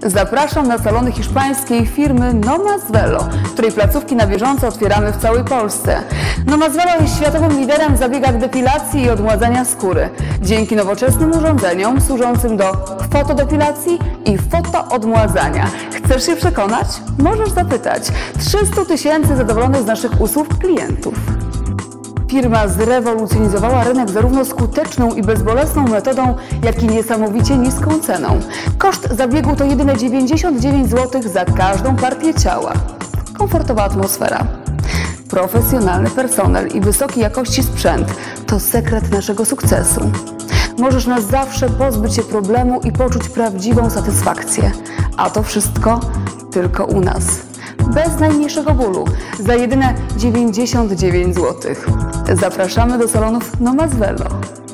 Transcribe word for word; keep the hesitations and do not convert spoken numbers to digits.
Zapraszam na salony hiszpańskiej firmy Nomasvelo, której placówki na bieżąco otwieramy w całej Polsce. Nomasvelo jest światowym liderem w zabiegach depilacji i odmładzania skóry. Dzięki nowoczesnym urządzeniom służącym do fotodepilacji i fotoodmładzania. Chcesz się przekonać? Możesz zapytać. trzysta tysięcy zadowolonych z naszych usług klientów. Firma zrewolucjonizowała rynek zarówno skuteczną i bezbolesną metodą, jak i niesamowicie niską ceną. Koszt zabiegu to jedyne dziewięćdziesiąt dziewięć złotych za każdą partię ciała. Komfortowa atmosfera, profesjonalny personel i wysokiej jakości sprzęt to sekret naszego sukcesu. Możesz na zawsze pozbyć się problemu i poczuć prawdziwą satysfakcję. A to wszystko tylko u nas. Bez najmniejszego bólu, za jedyne dziewięćdziesiąt dziewięć złotych. Zapraszamy do salonów Nomasvelo.